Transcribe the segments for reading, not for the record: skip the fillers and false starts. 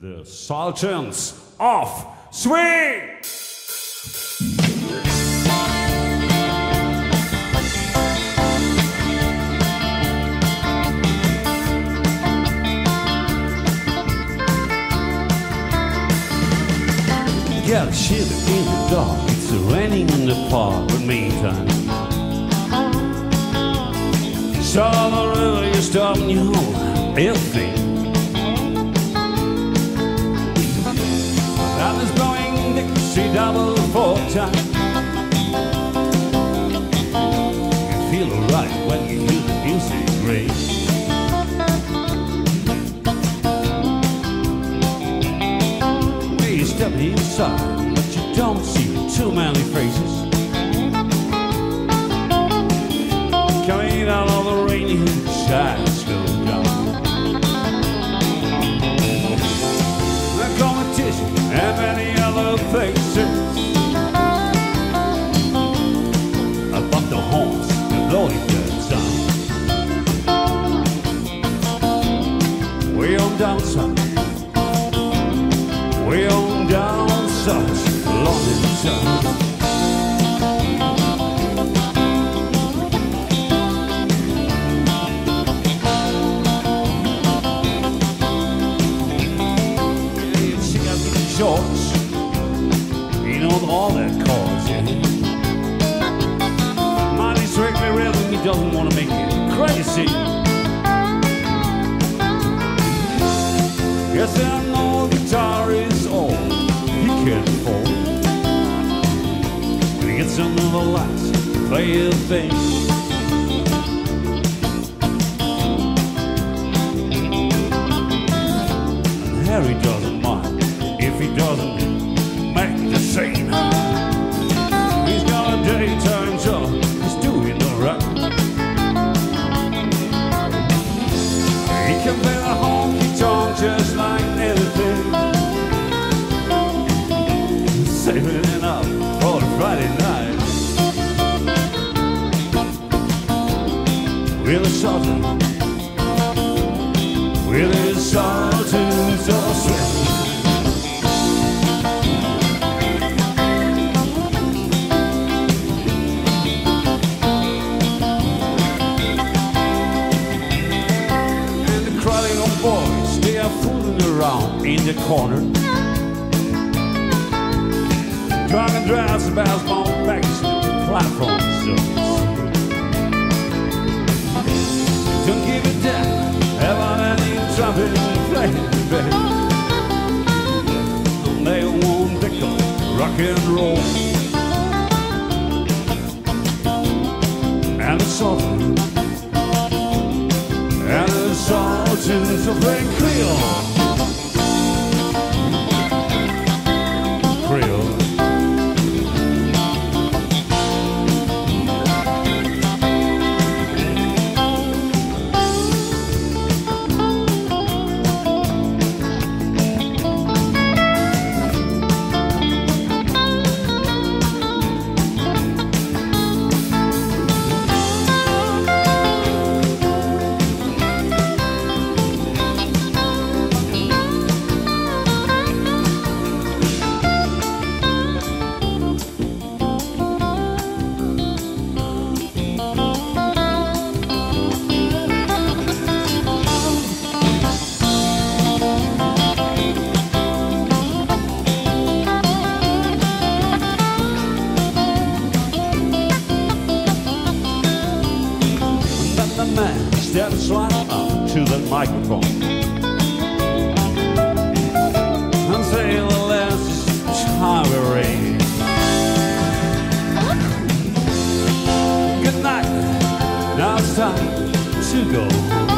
The Sultans of Swing! Got a shiver in the dark, it's raining in the park, but meantime saw the river, you stop and you hold everything. That is blowing Dixie double four time. You feel alright when you hear the music ring. You step inside, but you don't see too many faces coming out of the rainy shadows go down. The competition and many other faces above the horns, the loading the sound. Way on down south, way on down south, London town. She got the shorts, you know all that cause, yeah. Money strictly real, he doesn't want to make it crazy. Yes, I know guitar is all he can afford. When he gets under the lights, play a thing. And Harry doesn't mind if he doesn't make the scene. He's got a daytime job, he's doing alright. He can play the honky tonk just like anything. Saving it up for the Friday night with a Sultan, with his Sultans of Swing. And the crowding of boys, they are fooling around in the corner. Drunk and drives about small bags to the platform service. Don't give it down, have on any trumpet and play it, baby. They won't pick up rock and roll. And the Sultan, and the Sultans of Swing Creole. Creole. Steps right up to the microphone and say the last tirade. Good night, now it's time to go.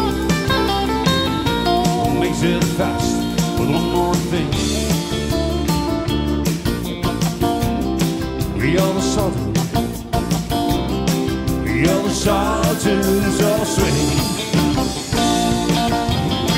Makes it fast with one more thing. We are the Sultan, we are the Sultans of Swing.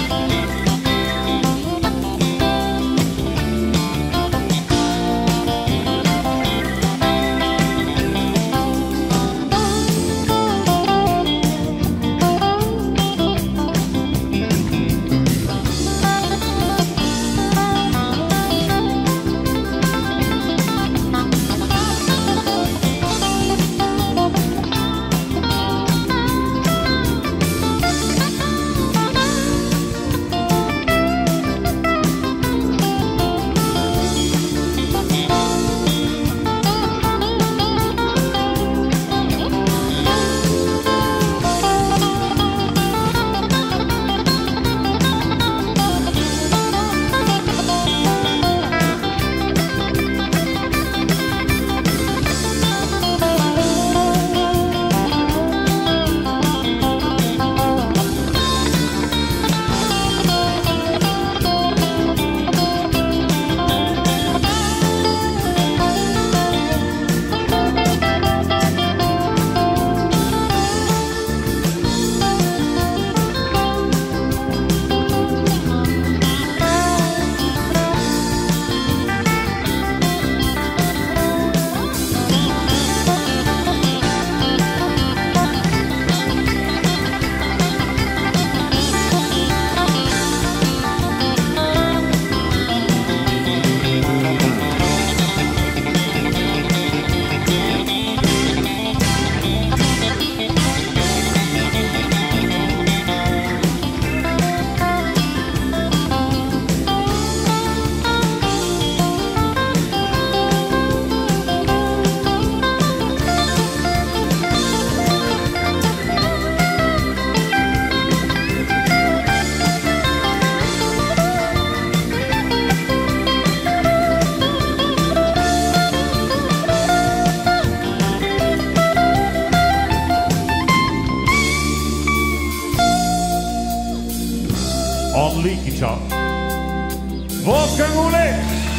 ciao. Wolfgang Ole.